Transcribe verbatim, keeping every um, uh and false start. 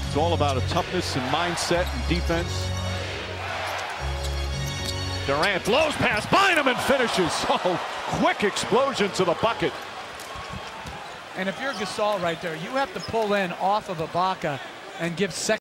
It's all about a toughness and mindset and defense. Durant blows past Bynum and finishes. Oh, quick explosion to the bucket. And if you're Gasol right there, you have to pull in off of Ibaka and give second.